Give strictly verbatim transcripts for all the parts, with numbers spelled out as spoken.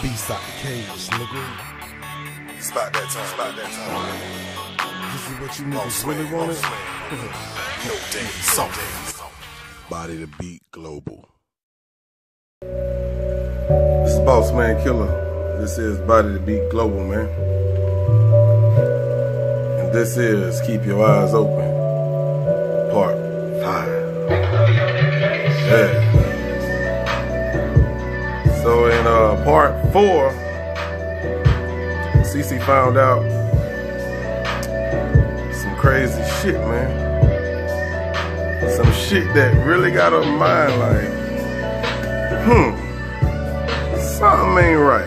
beast out the cage, nigga. Spot that time, spot that time. This is what you niggas really wanted? No day, something. Body to Beat Global. This is Boss Man Killer. This is Body to Beat Global, man. And this is Keep Your Eyes Open, part five. Yeah. So in uh, part four, C C found out some crazy shit, man. Some shit that really got her mind like, hmm, something ain't right.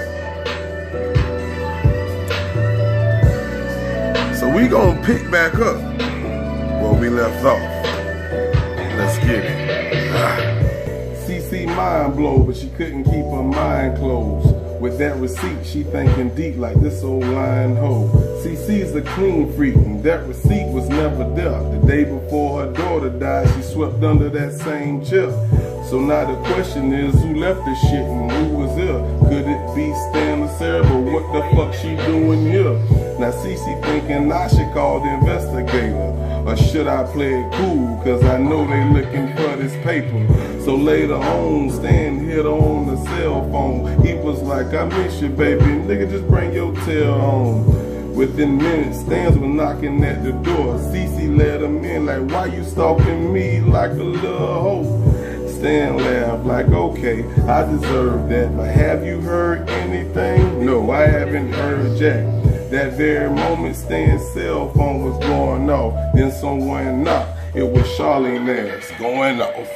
So we gonna pick back up where we left off. Let's get it. Ah. C C mind blow, but she couldn't keep her mind closed. With that receipt, she thinking deep like this old lying hoe. C C's a clean freak, and that receipt was never there. The day before her daughter died, she swept under that same chair. So now the question is, who left this shit and who was here? Could it be Stan or Sarah, but what the fuck she doing here? Now C C thinking I should call the investigator. Or should I play it cool, cause I know they looking for this paper. So later on, Stan hit her on the cell phone. He was like, I miss you, baby, nigga, just bring your tail home. Within minutes, Stans was knocking at the door. C C let him in like, why you stalking me like a little hoe? Stan laughed like, okay, I deserve that, but have you heard anything? No, I haven't heard jack. That very moment, Stan's cell phone was going off. Then someone knocked. It was Charlene ass going off.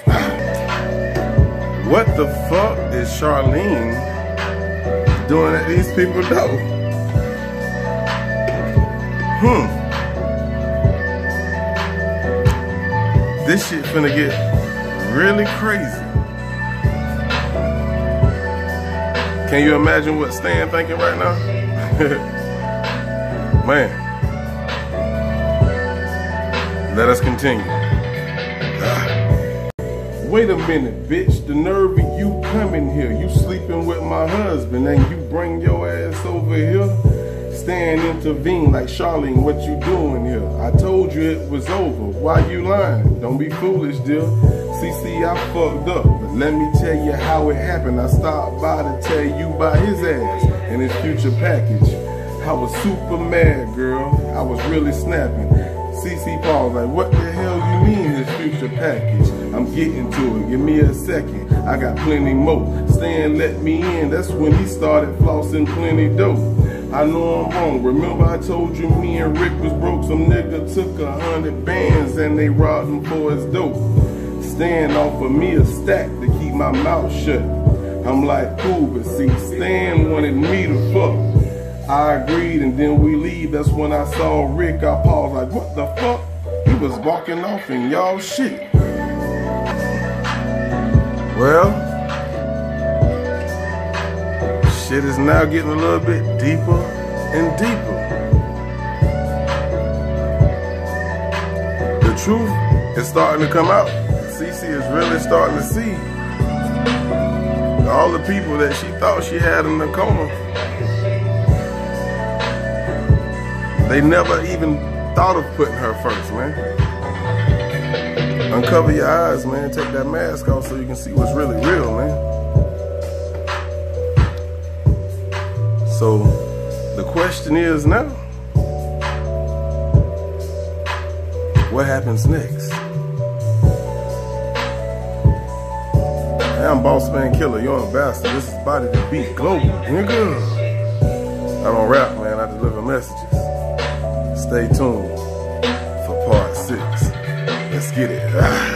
What the fuck is Charlene doing at these people's door? Hmm. This shit finna get really crazy. Can you imagine what Stan thinking right now? Man. Let us continue. Ah. Wait a minute, bitch. The nerve of you coming here. You sleeping with my husband and you bring your ass over here? Stan intervened like, Charlene, what you doing here? I told you it was over. Why you lying? Don't be foolish, dear. C C, I fucked up. But let me tell you how it happened. I stopped by to tell you about his ass and his future package. I was super mad, girl. I was really snapping. C C paused like, what the hell you mean this future package? I'm getting to it. Give me a second. I got plenty more. Stan let me in. That's when he started flossing plenty dope. I know I'm wrong. Remember I told you me and Rick was broke? Some nigga took a hundred bands and they robbed him for his dope. Stan offered me a stack to keep my mouth shut. I'm like, cool, but see, Stan wanted me to fuck. I agreed and then we leave. That's when I saw Rick. I paused like, what the fuck? He was walking off in y'all shit. Well, shit is now getting a little bit deeper and deeper. The truth is starting to come out. C C is really starting to see all the people that she thought she had in the coma. They never even thought of putting her first, man. Uncover your eyes, man. Take that mask off so you can see what's really real, man. So, the question is now, what happens next? Hey, I'm Boss Man Killer, you're a bastard. This is Body to Beat Global, nigga. I don't rap, man, I deliver messages. Stay tuned for part six. Let's get it.